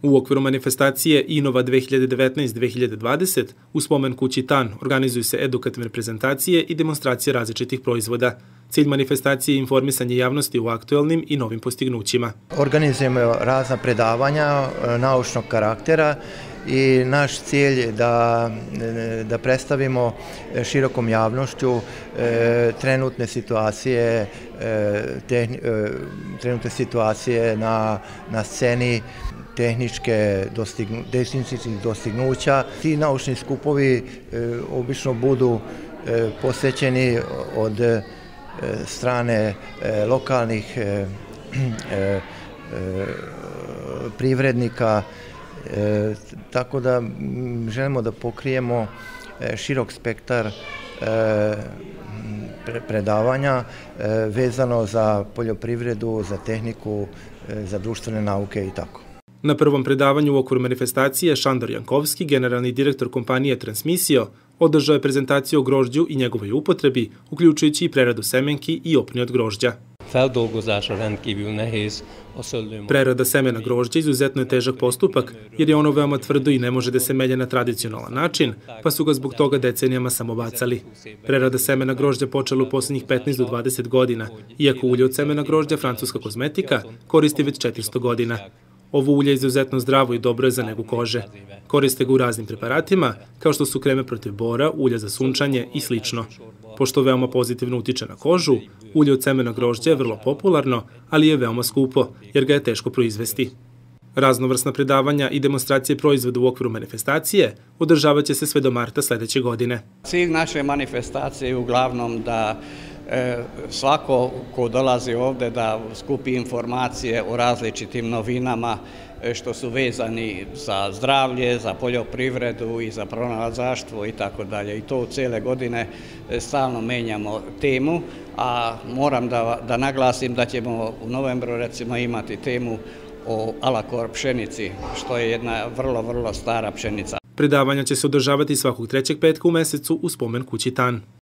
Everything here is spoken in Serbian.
U okviru manifestacije Innova 2019-2020 u spomen kući TAN organizuju se edukativne prezentacije i demonstracije različitih proizvoda. Cilj manifestacije je informisanje javnosti o aktuelnim i novim postignućima. Organizujemo razna predavanja naučnog karaktera i naš cilj je da predstavimo širokom javnošću trenutne situacije na sceni tehničkih dostignuća. Ti naučni skupovi obično budu posvećeni od strane lokalnih privrednika, tako da želimo da pokrijemo širok spektar predavanja vezano za poljoprivredu, za tehniku, za društvene nauke i tako. Na prvom predavanju u okviru manifestacije Šandor Jankovski, generalni direktor kompanije Transmisio, održao je prezentaciju o grožđu i njegovoj upotrebi, uključujući i preradu semenki i opni od grožđa. Prerada semena grožđa izuzetno je težak postupak, jer je ono veoma tvrdo i ne može da se melje na tradicionalan način, pa su ga zbog toga decenijama samo bacali. Prerada semena grožđa počela u poslednjih 15 do 20 godina, iako ulje od semena grožđa, francuska kozmetika, koristi već 400 godina. Ovo ulje je izuzetno zdravo i dobro je za negu kože. Koriste ga u raznim preparatima, kao što su kreme protiv bora, ulja za sunčanje i slično. Pošto veoma pozitivno utiče na kožu, ulje od semena grožđa je vrlo popularno, ali je veoma skupo, jer ga je teško proizvesti. Raznovrsna predavanja i demonstracije proizvoda u okviru manifestacije održavat će se sve do marta sledeće godine. Cilj naše manifestacije je uglavnom da svako ko dolazi ovde da skupi informacije o različitim novinama što su vezani za zdravlje, za poljoprivredu i za pronalazaštvo i tako dalje. I to cele godine stalno menjamo temu, a moram da naglasim da ćemo u novembru recimo imati temu o alakor pšenici, što je jedna vrlo stara pšenica. Predavanja će se održavati svakog trećeg petka u mesecu u spomen kući TAN.